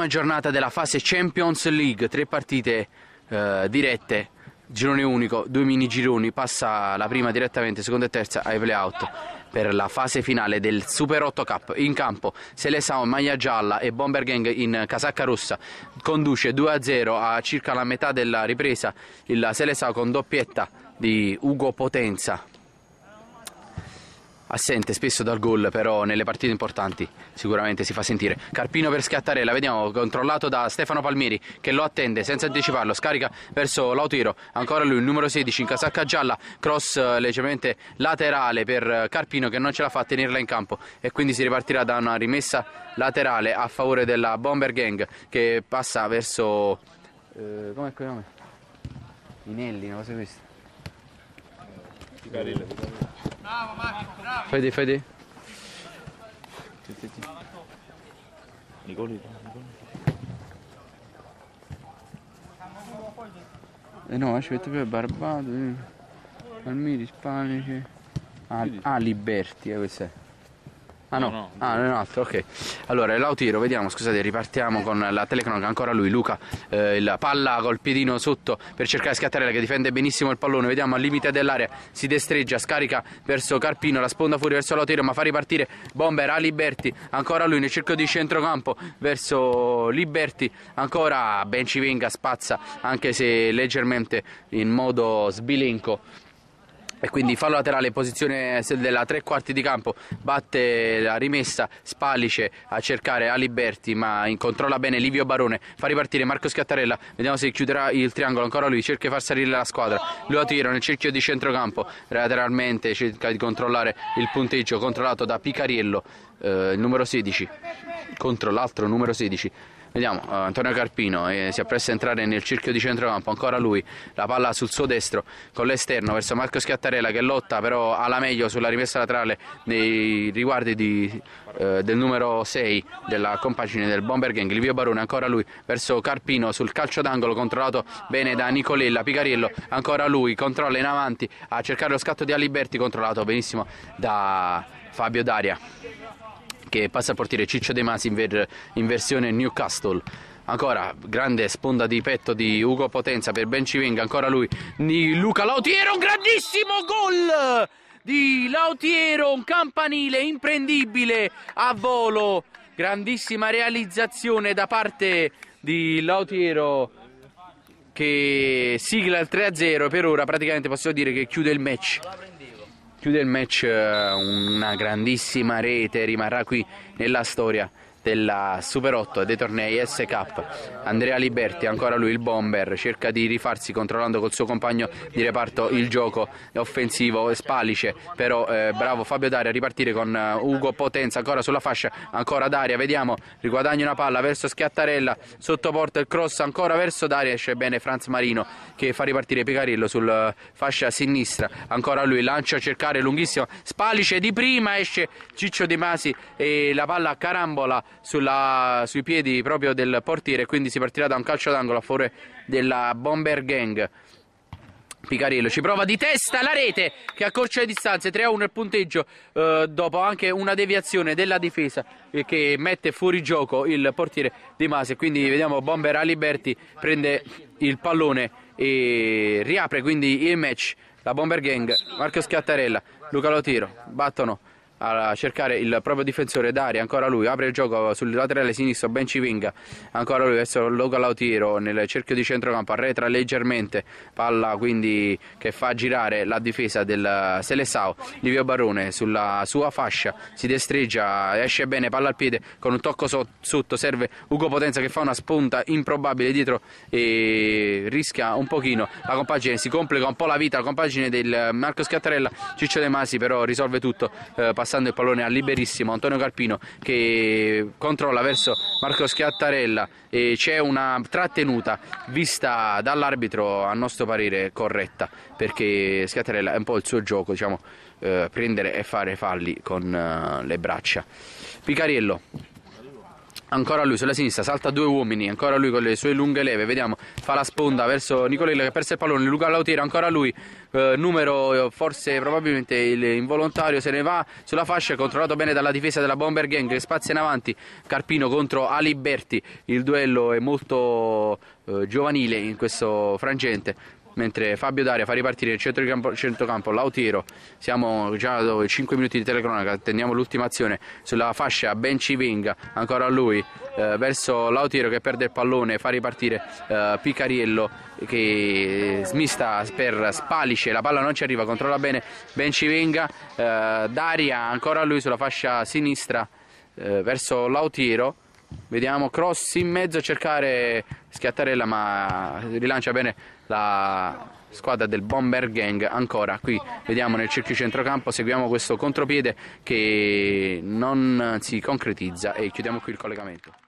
prima giornata della fase Champions League, 3 partite dirette, girone unico, 2 mini gironi, passa la prima direttamente, seconda e terza ai playout per la fase finale del Super 8 Cup. In campo Seleção maglia gialla e Bomber Gang in casacca rossa, conduce 2-0 a circa la metà della ripresa il Seleção con doppietta di Ugo Potenza, assente spesso dal gol, però nelle partite importanti sicuramente si fa sentire. Carpino per Schiattarella, vediamo, controllato da Stefano Palmieri che lo attende senza anticiparlo, scarica verso Lautaro, ancora lui il numero 16 in casacca gialla, cross leggermente laterale per Carpino che non ce la fa a tenerla in campo e quindi si ripartirà da una rimessa laterale a favore della Bomber Gang che passa verso com'è quel nome? Inelli, una cosa questa. Bravo Marco, bravo. Fede. Nicoli. No, aspetta, più Barbato, Palmieri, Spanici. Liberti, questo è. Ah no, è un altro, ok. Allora, Lautaro, vediamo, scusate, ripartiamo con la telecronaca, ancora lui, Luca, la palla col piedino sotto per cercare Schiattarella che difende benissimo il pallone, vediamo al limite dell'area, si destreggia, scarica verso Carpino, la sponda fuori verso Lautaro, ma fa ripartire Bomber a Liberti, ancora lui nel cerchio di centrocampo verso Liberti, ancora Bencivenga spazza, anche se leggermente in modo sbilenco. E quindi fallo laterale in posizione della 3/4 di campo, batte la rimessa, Spalice a cercare Aliberti ma controlla bene Livio Barone, fa ripartire Marco Schiattarella, vediamo se chiuderà il triangolo, ancora lui cerca di far salire la squadra, lo tira nel cerchio di centrocampo, lateralmente cerca di controllare il punteggio, controllato da Picariello, il numero 16 contro l'altro numero 16. Vediamo, Antonio Carpino si appresta a entrare nel cerchio di centrocampo, ancora lui, la palla sul suo destro con l'esterno verso Marco Schiattarella che lotta però alla meglio sulla rimessa laterale nei riguardi del numero 6 della compagine del Bomber Gang, Livio Barone, ancora lui verso Carpino sul calcio d'angolo controllato bene da Nicolella, Picariello, ancora lui, controlla in avanti a cercare lo scatto di Aliberti, controllato benissimo da Fabio Daria che passa a portiere Ciccio De Masi in versione Newcastle. Ancora grande sponda di petto di Ugo Potenza per Bencivenga, ancora lui Luca Lautaro, un grandissimo gol di Lautaro, un campanile imprendibile a volo, grandissima realizzazione da parte di Lautaro che sigla il 3-0, per ora praticamente possiamo dire che chiude il match. Una grandissima rete, rimarrà qui nella storia della Super 8 e dei tornei S Cup. Andrea Liberti, ancora lui il Bomber, cerca di rifarsi controllando col suo compagno di reparto il gioco offensivo Spalice, però bravo Fabio Daria a ripartire con Ugo Potenza, ancora sulla fascia, ancora Daria, vediamo, riguadagna una palla verso Schiattarella, sottoporta il cross ancora verso Daria, esce bene Franz Marino che fa ripartire Picariello sul fascia sinistra, ancora lui lancia a cercare lunghissimo Spalice di prima, esce Ciccio De Masi e la palla carambola sui piedi proprio del portiere, quindi si partirà da un calcio d'angolo a favore della Bomber Gang. Picariello ci prova di testa, la rete che accorcia le distanze, 3-1 il punteggio, dopo anche una deviazione della difesa che mette fuori gioco il portiere De Masi, quindi vediamo Bomber a Liberti, prende il pallone e riapre quindi il match. La Bomber Gang, Marco Schiattarella, Luca Lautaro battono a cercare il proprio difensore Daria, ancora lui apre il gioco sul laterale sinistro Bencivenga, ancora lui verso Luca Lautaro nel cerchio di centrocampo, arretra leggermente, palla quindi che fa girare la difesa del Seleção, Livio Barone sulla sua fascia si destreggia, esce bene, palla al piede con un tocco sotto, serve Ugo Potenza che fa una spunta improbabile dietro e rischia un pochino la compagine, si complica un po' la vita la compagine del Marco Schiattarella, Ciccio De Masi però risolve tutto passando il pallone a liberissimo Antonio Carpino che controlla verso Marco Schiattarella e c'è una trattenuta vista dall'arbitro a nostro parere corretta, perché Schiattarella è un po' il suo gioco, diciamo, prendere e fare falli con le braccia. Picariello Ancora lui sulla sinistra, salta 2 uomini, ancora lui con le sue lunghe leve, vediamo, fa la sponda verso Nicolella che ha perso il pallone, Luca Lautiro, ancora lui, numero forse probabilmente il involontario, se ne va sulla fascia, controllato bene dalla difesa della Bomber Gang che spazia in avanti, Carpino contro Aliberti, il duello è molto giovanile in questo frangente. Mentre Fabio Daria fa ripartire il centrocampo Lautiro, siamo già a 5 minuti di telecronaca, attendiamo l'ultima azione sulla fascia Ben Civenga, ancora lui verso Lautiro che perde il pallone, fa ripartire Picariello che smista per Spalice, la palla non ci arriva, controlla bene Ben Civenga, Daria ancora lui sulla fascia sinistra verso Lautiro. Vediamo cross in mezzo a cercare Schiattarella, ma rilancia bene la squadra del Bomber Gang. Ancora qui vediamo nel cerchio centrocampo, seguiamo questo contropiede che non si concretizza e chiudiamo qui il collegamento.